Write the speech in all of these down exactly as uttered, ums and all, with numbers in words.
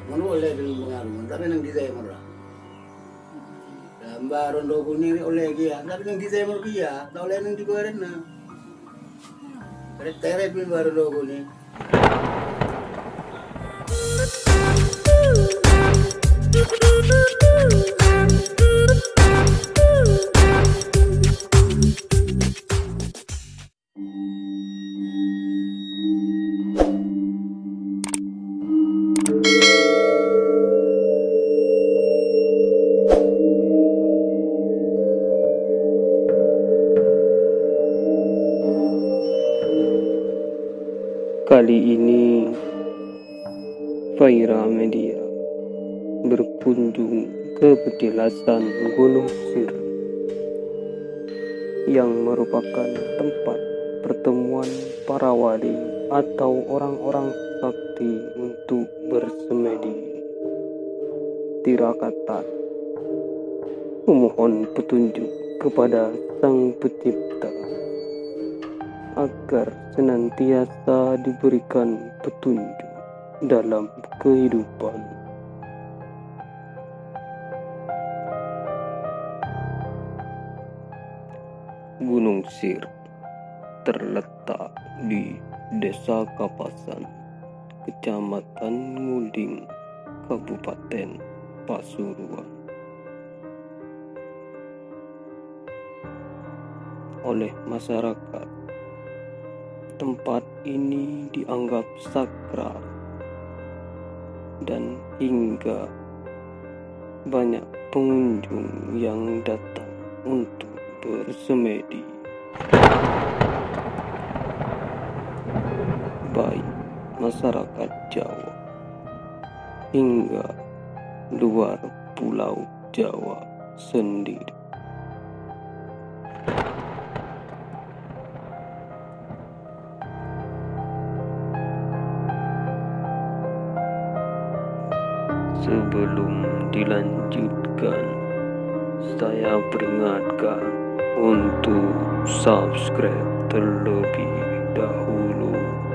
Mana oleh dalam pengaruh, tapi nang di saya marah. Gambar rondo kuning oleh dia, tapi nang di saya marah dia, tak oleh nang di badan na. Ada teret pun baru rondo kuning. Kali ini Faira Media berkunjung ke petilasan Gunung Sir yang merupakan tempat pertemuan para wali atau orang-orang sakti untuk bersemedi. Tirakatan memohon petunjuk kepada Sang Pencipta agar senantiasa diberikan petunjuk dalam kehidupan. Gunung Sir terletak di Desa Kapasan, Kecamatan Nguding, Kabupaten Pasuruan. Oleh masyarakat, tempat ini dianggap sakral dan hingga banyak pengunjung yang datang untuk bersemedi. Baik masyarakat Jawa hingga luar Pulau Jawa sendiri. Sebelum dilanjutkan, saya peringatkan untuk subscribe terlebih dahulu.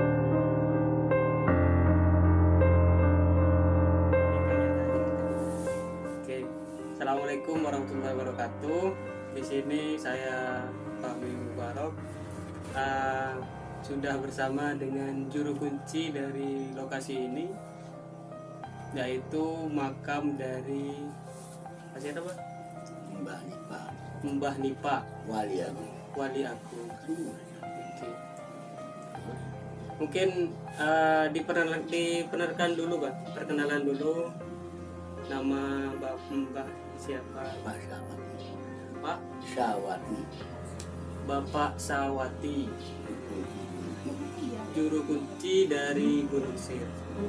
Oke, assalamualaikum warahmatullahi wabarakatuh. Di sini saya Fahmi Mubarok uh, sudah bersama dengan juru kunci dari lokasi ini, yaitu makam dari siapa Pak? Mbah Nipa, Mbah Nipa, wali aku. wali aku. Oke. Mungkin uh, diperkenalkan, diperkenalkan dulu Pak, perkenalan dulu nama Mbah Mbah siapa? Pak Sawati. Pak Sawati. Bapak Sawati, juru kunci dari Gunung Sir.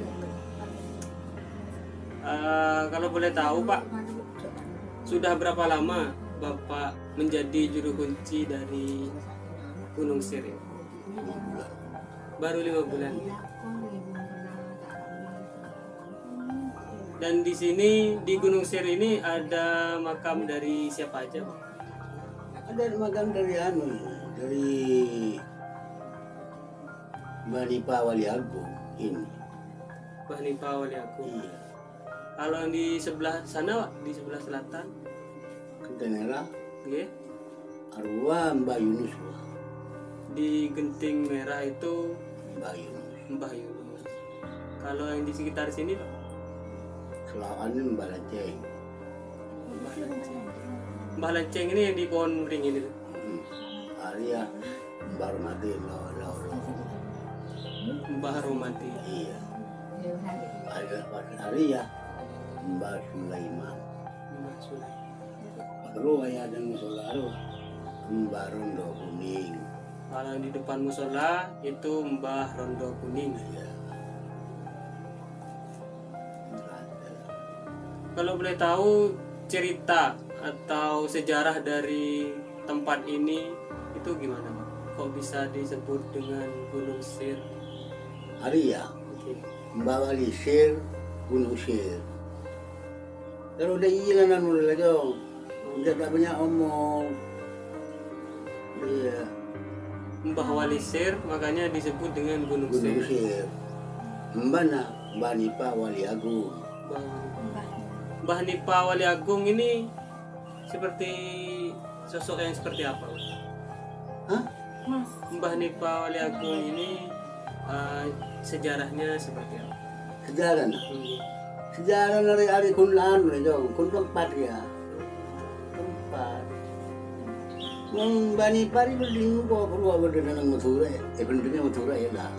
Uh, kalau boleh tahu Pak, sudah berapa lama Bapak menjadi juru kunci dari Gunung Sir? Baru lima bulan. Dan di sini di Gunung Sir ini ada makam dari siapa aja Pak? Ada makam dari anu, dari Mbah Nipa wali agung ini. Mbah Nipa wali aku. Iya. Kalau di sebelah sana Pak, di sebelah selatan, Kentenera, nggih, arwah Mbah Yunus. Wah. di Genting Merah itu Mbah Yunus. Mbah Yunus. Kalau yang di sekitar sini Pak? Selawan Mbah Lanceng. Mbah Lanceng. Mbah Lanceng ini yang di pohon ring ini. Hmm. Arya Mbah Romati lo lo lo. Mbah Romati. Iya. Ada Arya Mbah Sulaiman. Mbah Sulaiman. Baru ya ada musola arwah Mbah Rondo Kuning. Kalau di depan musola itu Mbah Rondo Kuning. Iya. Kalau boleh tahu cerita atau sejarah dari tempat ini itu gimana Pak? Kok bisa disebut dengan Gunung Sir? Arya Oke. Mbah Wali Sir Gunung Sir. Kalau udah hilang udah lagi udah tak banyak omong. Iya. Mbah Wali Sir makanya disebut dengan Gunung Gunung Sir. Sir. Mbah nak Mbah Nipa Wali Agung. Mbah Nipa Wali Agung ini seperti sosok yang seperti apa? Hah? Mbah Nipa Wali Agung ini uh, sejarahnya seperti apa? Sejarah nah. Hmm. Sejarah dari hari kun anu jauh, kun tempat ya. Tempat. Yang Mbah Nipa ini berdiri kok perlu apa dengan Madura ya? Eh benernya Madura ya lah.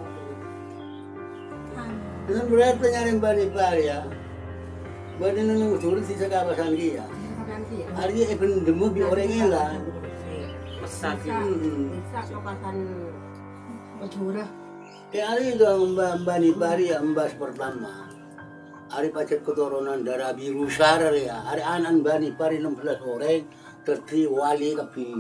Dengan berarti nyari Mbah Nipa ya. Mbah dengan Madura sisa kawasan dia. Hari ini even demo bi orangnya lah. Mesat Bisa, gitu. bisa kawasan Madura. Kayak hari itu Mbah Mbah Nipa ya Mbah pertama. Hari pacet keturunan darah biru syarar ya. Hari anak Mbah Nipa enam belas orang terti wali kapi.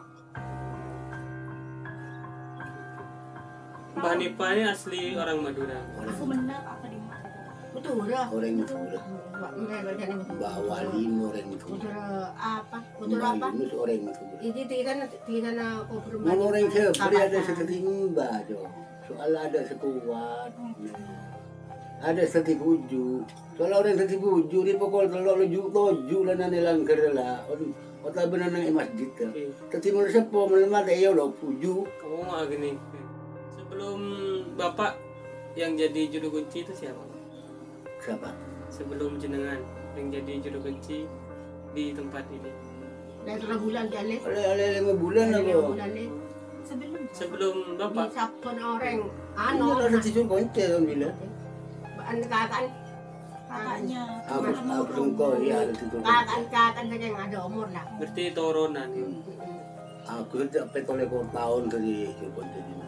Mbah Nipa ini asli orang Madura. Semenap apa di mana? Madura. Orang Madura. Mbah Wali orang Madura. Madura apa? Madura Mbah apa? Yunus orang Madura. Ini tiga tiga na kubur Mau orang siapa? Beri ada seperti Mbah jo. Soal ada sekuat. Ada seti buju. Soal orang seti buju di pokok telok luju toju lah nane langgar lah. Otak benar nang masjid kan. Tetapi menurut siapa melemah dia lo puju. Oh ah, gini. Sebelum Bapak yang jadi juru kunci itu siapa? Siapa? Sebelum jenengan yang jadi juru kunci di tempat ini. Dari berapa bulan jalan? Oleh oleh lima bulan Dari aku. bulan ni. Sebelum Sebelum Bapak disapun orang. Ini Ano? lah seti juru kunci kan bila. An kakak Kakaknya. Aku aku sengkau ya ada seti juru kunci. kakak kakak saja yang ada umur lah. berarti turunan. Aku itu petoleh kau tahun tadi juru kunci ini.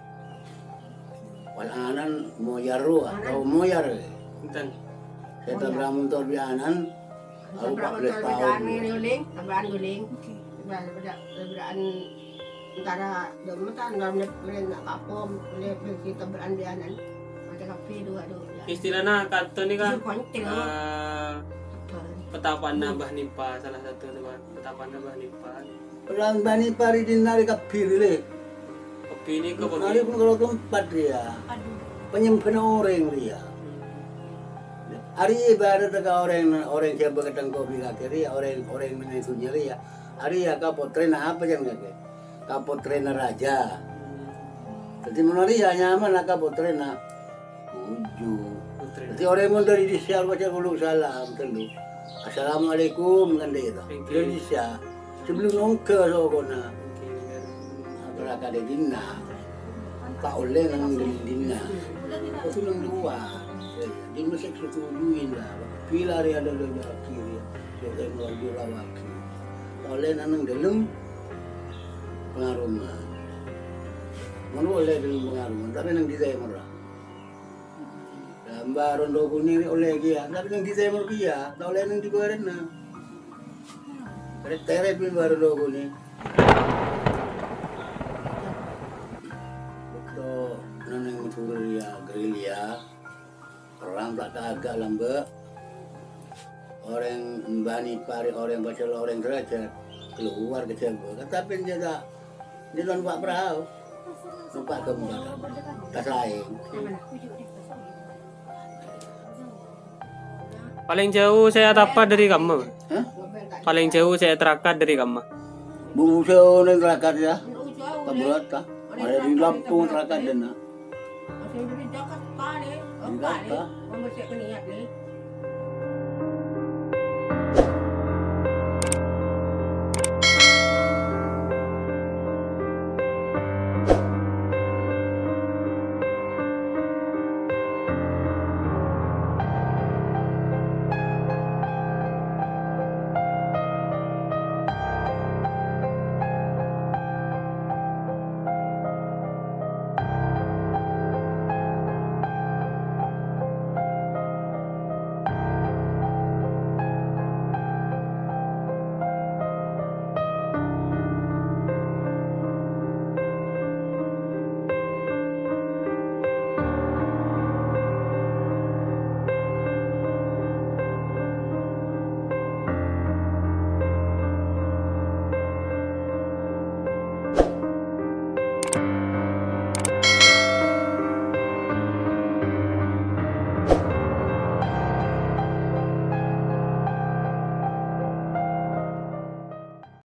Wal anan moyaru atau moyar. Enten. Saya tak beramun tor bi anan. Aku empat belas tahun. Tabraan ni uling, tabraan uling. Tabraan tabraan antara jematan dalam boleh nak kapom, boleh boleh tabraan bianan. Macam kafe dua dua. Istilahnya kartu ini kan Kontil. eh, petapan Mbah Nipa, salah satu tempat petapan Mbah Nipa. Pelang bani pari dinari kapir le. Kopi ini ke Hari pun kalau tempat dia. Penyimpan orang dia. Hari ibarat dekat orang orang siapa ketang kopi kaki orang orang mana itu nyeri ya. Hari ya kapot trainer apa jangan kaki. Kapot trainer raja. Jadi menari ya nyaman nak kapot trainer. Uju. Jadi orang mau dari di siar baca dulu salam dulu. Assalamualaikum kan dia itu. Indonesia. Sebelum nongke so kona. Beraka de dina. Tak oleh nang dina. Itu nang dua. Di masih setujuin lah. Pila dia ada dalam kiri. Dia melalui lawaki. Oleh nang dalam pengaruh. Mana oleh dalam pengaruh. Tapi nang di saya marah. Mbak Rondo kuning oleh dia. Tapi nang di saya marah dia. Tak oleh nang di kuaran na. Ada terapi Mbak Rondo kuning. Betul. Nang mencuri ya gerilya. Perang tak agak lambat. Orang Mbani pari orang baca orang derajat keluar ke Cirebon. Tapi dia tak dia tak nampak perahu. Nampak kembar. Tak lain. Paling jauh saya dapat dari kamu. Hah? Paling jauh saya terakat dari kamu. Bungsu nang terakat ya. Tak berat tak. Ada di Lampung terakat dana. Masih beri jakat kali. Jakat. Masih keniat ni.